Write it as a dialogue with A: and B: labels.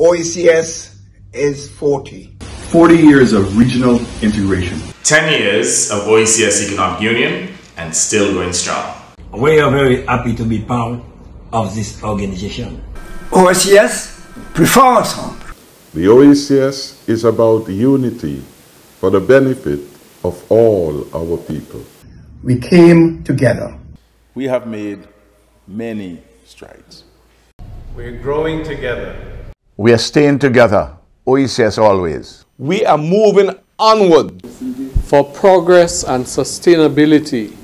A: OECS is 40.
B: 40 years of regional integration.
C: 10 years of OECS Economic Union and still going strong.
D: We are very happy to be part of this organization.
E: OECS, plus fort ensemble.
F: The OECS is about unity for the benefit of all our people.
E: We came together.
G: We have made many strides.
H: We're growing together.
I: We are staying together, OECS always.
J: We are moving onward
K: for progress and sustainability.